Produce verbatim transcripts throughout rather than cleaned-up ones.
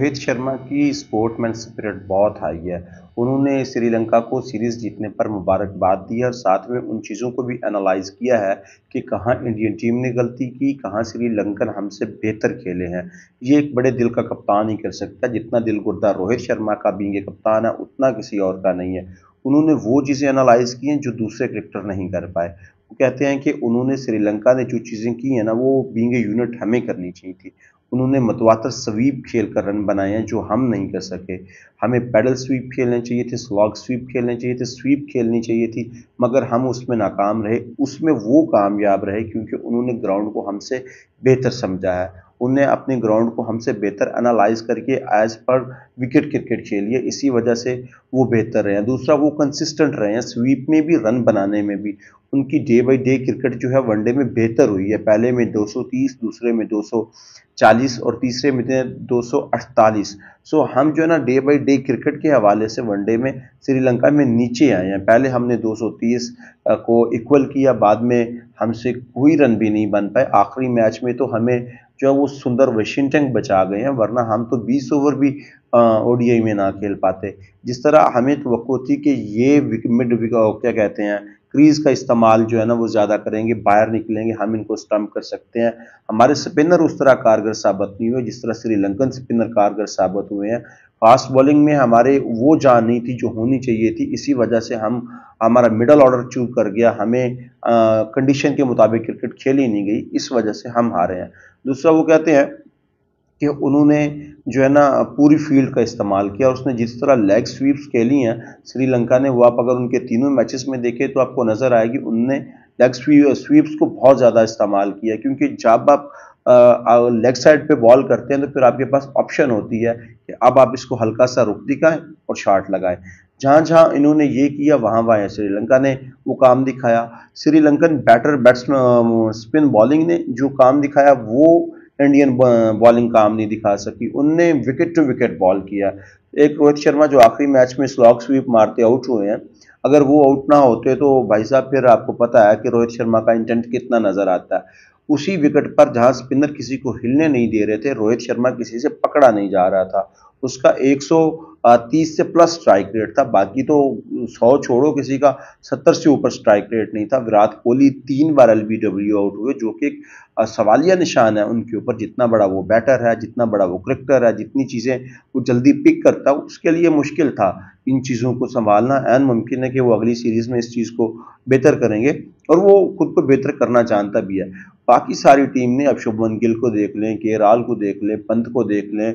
रोहित शर्मा की sportsman spirit बहुत high है। उन्होंने श्रीलंका को सीरीज़ जीतने पर मुबारकबाद दी है और साथ में उन चीज़ों को भी एनालाइज़ किया है कि कहाँ इंडियन टीम ने गलती की, कहाँ श्रीलंकन हमसे बेहतर खेले हैं। ये एक बड़े दिल का कप्तान ही कर सकता है, जितना दिल गुर्दा रोहित शर्मा का बीइंग ए कप्तान है, उतना किसी और का नहीं है। उन्होंने वो चीज़ें एनालाइज़ की हैं जो दूसरे क्रिकेटर नहीं कर पाए। वो कहते हैं कि उन्होंने श्रीलंका ने जो चीज़ें की हैं ना, वो बीइंग ए यूनिट हमें करनी चाहिए थी। उन्होंने मतवातर स्वीप खेल कर रन बनाए हैं जो हम नहीं कर सके। हमें पैडल स्वीप खेलने चाहिए थे, स्लॉग स्वीप खेलने चाहिए थे, स्वीप खेलनी चाहिए थी, मगर हम उसमें नाकाम रहे। उसमें वो कामयाब रहे क्योंकि उन्होंने ग्राउंड को हमसे बेहतर समझा है। उन्हें अपने ग्राउंड को हमसे बेहतर एनालाइज करके एज पर विकेट क्रिकेट खेली है, इसी वजह से वो बेहतर रहे हैं। दूसरा, वो कंसिस्टेंट रहे हैं स्वीप में भी, रन बनाने में भी। उनकी डे बाई डे क्रिकेट जो है वनडे में बेहतर हुई है। पहले में दो सौ तीस, दूसरे में दो सौ चालीस और तीसरे में दो सौ अड़तालीस। सो हम जो है ना डे बाई डे क्रिकेट के हवाले से वनडे में श्रीलंका में नीचे आए हैं। पहले हमने दो सौ तीस को इक्वल किया, बाद में हमसे कोई रन भी नहीं बन पाए। आखिरी मैच में तो हमें जो है वो सुंदर वाशिंगटन बचा गए हैं, वरना हम तो बीस ओवर भी ओडीआई में ना खेल पाते। जिस तरह हमें तो थी कि ये मिड क्या कहते हैं क्रीज का इस्तेमाल जो है ना वो ज़्यादा करेंगे, बाहर निकलेंगे, हम इनको स्टंप कर सकते हैं। हमारे स्पिनर उस तरह कारगर साबित नहीं हुए जिस तरह श्रीलंकन स्पिनर कारगर साबित हुए हैं। फास्ट बॉलिंग में हमारे वो जान नहीं थी जो होनी चाहिए थी, इसी वजह से हम हमारा मिडल ऑर्डर चूक कर गया। हमें कंडीशन के मुताबिक क्रिकेट खेली नहीं गई, इस वजह से हम हारे हैं। दूसरा, वो कहते हैं कि उन्होंने जो है ना पूरी फील्ड का इस्तेमाल किया और उसने जिस तरह लेग स्वीप्स खेली हैं श्रीलंका ने, वो आप अगर उनके तीनों मैचेस में देखें तो आपको नज़र आएगी उनने लेग स्वीप्स को बहुत ज़्यादा इस्तेमाल किया। क्योंकि जब आप लेग साइड पे बॉल करते हैं तो फिर आपके पास ऑप्शन होती है कि अब आप इसको हल्का सा रुख दिखाएं और शॉट लगाएं। जहाँ जहाँ इन्होंने ये किया वहाँ वहाँ श्रीलंका ने वो काम दिखाया। Sri Lankan batter batsman spin bowling ने जो काम दिखाया वो इंडियन बॉलिंग काम नहीं दिखा सकी। उनने विकेट टू विकेट बॉल किया। एक रोहित शर्मा जो आखिरी मैच में स्लॉग स्वीप मारते आउट हुए हैं, अगर वो आउट ना होते तो भाई साहब फिर आपको पता है कि रोहित शर्मा का इंटेंट कितना नजर आता है। उसी विकेट पर जहां स्पिनर किसी को हिलने नहीं दे रहे थे, रोहित शर्मा किसी से पकड़ा नहीं जा रहा था, उसका एक सौ तीस से प्लस स्ट्राइक रेट था। बाकी तो सौ छोड़ो, किसी का सत्तर से ऊपर स्ट्राइक रेट नहीं था। विराट कोहली तीन बार एलबीडब्ल्यू आउट हुए, जो कि एक सवालिया निशान है उनके ऊपर। जितना बड़ा वो बैटर है, जितना बड़ा वो क्रिकेटर है, जितनी चीज़ें वो जल्दी पिक करता है, उसके लिए मुश्किल था इन चीज़ों को संभालना। एन मुमकिन है कि वो अगली सीरीज़ में इस चीज़ को बेहतर करेंगे और वो खुद को बेहतर करना जानता भी है। बाकी सारी टीम ने, अब शुभमन गिल को देख लें, केराल को देख लें, पंत को देख लें,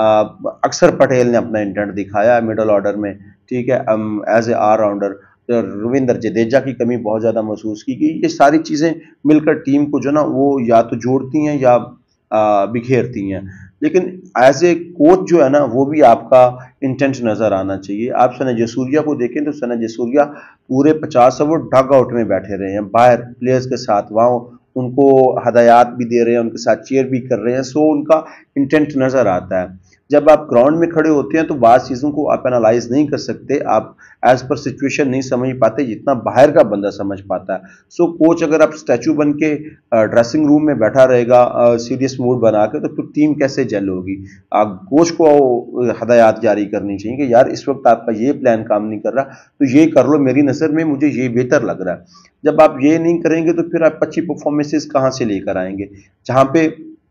अक्षर पटेल ने अपना इंटेंट दिखाया मिडल ऑर्डर में, ठीक है, as a allrounder. Ravindra Jadeja की कमी बहुत ज़्यादा महसूस की गई। ये सारी चीज़ें मिलकर टीम को जो ना वो या तो जोड़ती हैं या बिखेरती हैं। लेकिन एज ए कोच जो है ना वो भी आपका इंटेंट नज़र आना चाहिए। आप सना जसूरिया को देखें तो सना जसूरिया पूरे पचास ओवर डग आउट में बैठे रहे हैं, बाहर प्लेयर्स के साथ, वहाँ उनको हदायत भी दे रहे हैं, उनके साथ चेयर भी कर रहे हैं। सो उनका इंटेंट नज़र आता है। जब आप ग्राउंड में खड़े होते हैं तो बाद चीज़ों को आप एनालाइज नहीं कर सकते, आप एज पर सिचुएशन नहीं समझ पाते जितना बाहर का बंदा समझ पाता है। सो कोच अगर आप स्टैचू बन के ड्रेसिंग रूम में बैठा रहेगा सीरियस मूड बना के, तो फिर टीम कैसे जल होगी। आप कोच को हदायत जारी करनी चाहिए कि यार इस वक्त आपका ये प्लान काम नहीं कर रहा तो ये कर लो, मेरी नज़र में मुझे ये बेहतर लग रहा है। जब आप ये नहीं करेंगे तो फिर आप अच्छी परफॉर्मेंसेस कहाँ से लेकर आएंगे। जहाँ पे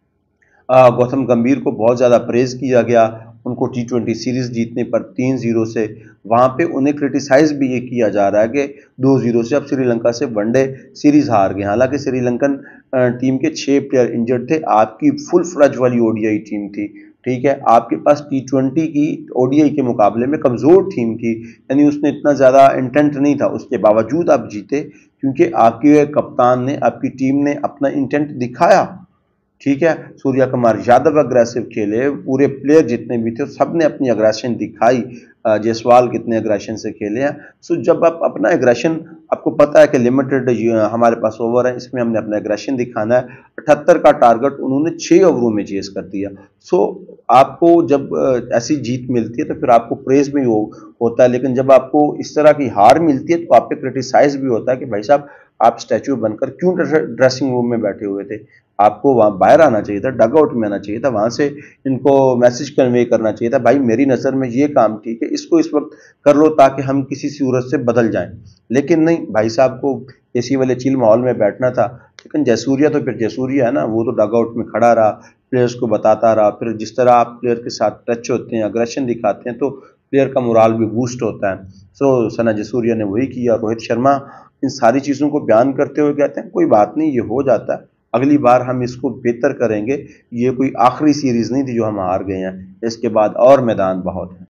गौतम गंभीर को बहुत ज़्यादा प्रेज किया गया उनको टी ट्वेंटी सीरीज़ जीतने पर तीन जीरो से, वहाँ पे उन्हें क्रिटिसाइज भी ये किया जा रहा है कि दो जीरो से अब श्रीलंका से वनडे सीरीज़ हार गए। हालांकि श्रीलंकन टीम के छः प्लेयर इंजर्ड थे, आपकी फुल फ्लज वाली ओडीआई टीम थी, ठीक है। आपके पास टी ट्वेंटी की ओडीआई के मुकाबले में कमज़ोर टीम थी, यानी उसने इतना ज़्यादा इंटेंट नहीं था, उसके बावजूद आप जीते क्योंकि आपके कप्तान ने, आपकी टीम ने अपना इंटेंट दिखाया, ठीक है। सूर्या कुमार यादव अग्रेसिव खेले, पूरे प्लेयर जितने भी थे सब ने अपनी अग्रेशन दिखाई। जायसवाल कितने अग्रेशन से खेले हैं। सो जब आप अपना एग्रेशन, आपको पता है कि लिमिटेड हमारे पास ओवर है, इसमें हमने अपना एग्रेशन दिखाना है। अठहत्तर का टारगेट उन्होंने छः ओवरों में चेस कर दिया। सो आपको जब ऐसी जीत मिलती है तो फिर आपको प्रेज भी हो, होता है, लेकिन जब आपको इस तरह की हार मिलती है तो आप पे क्रिटिसाइज भी होता है कि भाई साहब आप स्टैचू बनकर क्यों ड्रेसिंग रूम में बैठे हुए थे? आपको वहाँ बाहर आना चाहिए था, डग आउट में आना चाहिए था, वहाँ से इनको मैसेज कन्वे करना चाहिए था, भाई मेरी नज़र में ये काम ठीक है, इसको इस वक्त कर लो ताकि हम किसी सूरत से बदल जाएं। लेकिन नहीं, भाई साहब को एसी वाले चिल माहौल में बैठना था। लेकिन जयसूर्या तो फिर जयसूर्या है ना, वो तो डग आउट में खड़ा रहा, प्लेयर्स को बताता रहा। फिर जिस तरह आप प्लेयर के साथ टच होते हैं, अग्रेशन दिखाते हैं, तो प्लेयर का मोराल भी बूस्ट होता है। सो सना जयसूर्या ने वही किया। रोहित शर्मा इन सारी चीज़ों को बयान करते हुए कहते हैं कोई बात नहीं, ये हो जाता है, अगली बार हम इसको बेहतर करेंगे। ये कोई आखिरी सीरीज नहीं थी जो हम हार गए हैं, इसके बाद और मैदान बहुत है।